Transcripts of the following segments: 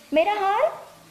मेरा हाल।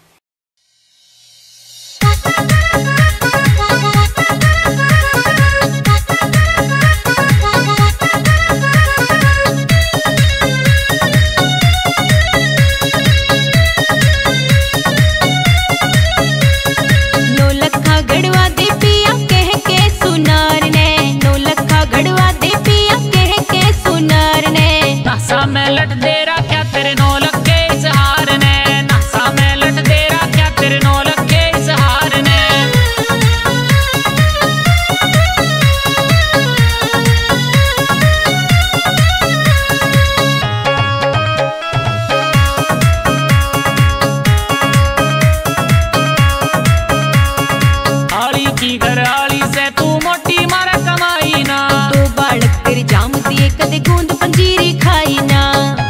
घरवाली से तू मोटी मारा कमाई ना, दो बालक तेरे जाम दिए कदे गूंद पंजीरी खाई ना।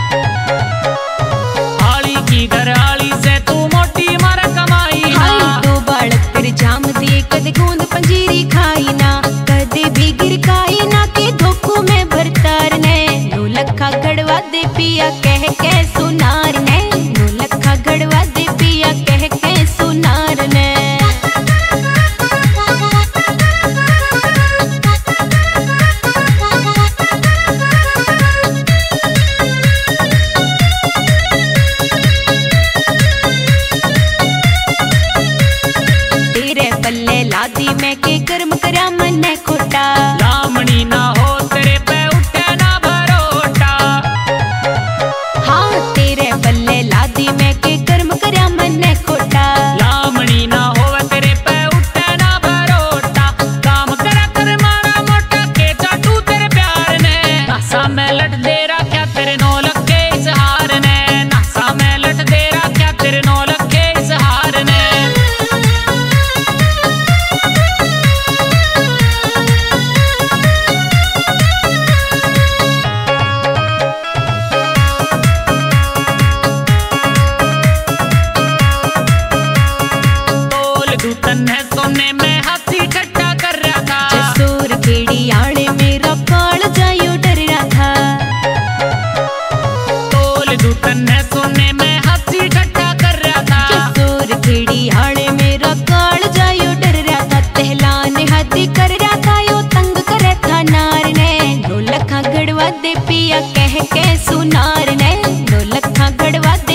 आली की घरवाली से तू मोटी मारा कमाई ना, दो बालक तेरे जाम दिए कदे गूंद पंजीरी खाई ना। कदे भी गिर खाई ना के धोखों में भरतार ने, नो लखा गड़वा दे पिया कह के सुनार ने, नो लखा गड़वा दे पिया कह के सुनार ने। लादी मैं के कर्म करया मन खोटा, लामणी ना हो तेरे पे उठे ना भरोटा। हाँ तेरे पल्ले लादी मैं के कर्म करया मन खोटा, लामणी ना हो तेरे पे उठे ना भरोटा। काम करा कर मारा मोटा के चाटू तेरे प्यार ने, नासा में लट दे रहा क्या तेरे नौ लखे इस हार ने, नासा में लट दे रहा क्या तेरे नौ लखे इस हार ने। तन्ने सोने में हाथी इकट्ठा कर रहा था, जसूर खेड़ी आड़े मेरा काल जायो डर रहा था। तोल दू तन्ने सोने में हाथी इकट्ठा कर रहा था, जसूर खेड़ी आड़े मेरा काल जायो डर रहा था। तहलान हाथी कर रहा था यो तंग करे था नार ने, नो लखा गड़वा दे पिया कह के सुनार ने, नो लखा गड़वा